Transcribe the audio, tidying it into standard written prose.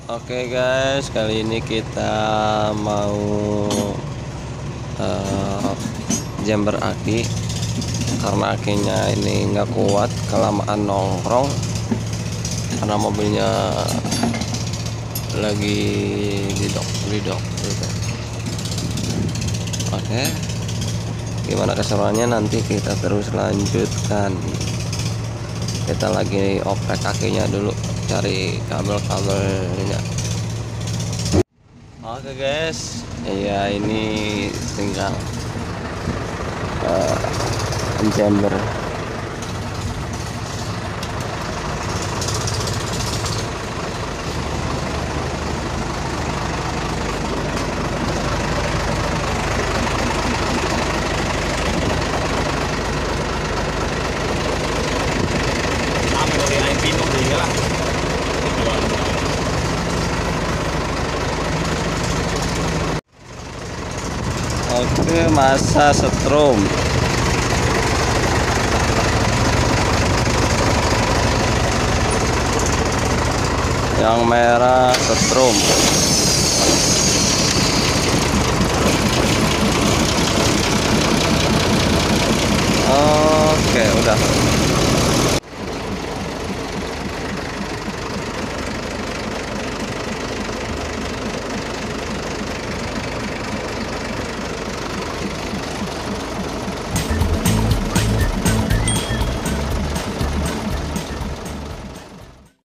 Oke guys, kali ini kita mau jember aki karena akinya ini nggak kuat kelamaan nongkrong karena mobilnya lagi didok gitu. Oke, gimana keseruannya nanti kita terus lanjutkan. Kita lagi oprek kakinya dulu, cari kabel-kabelnya. Oke guys, ya ini tinggal jember. Oke, masa setrum. Yang merah setrum. Oke, udah.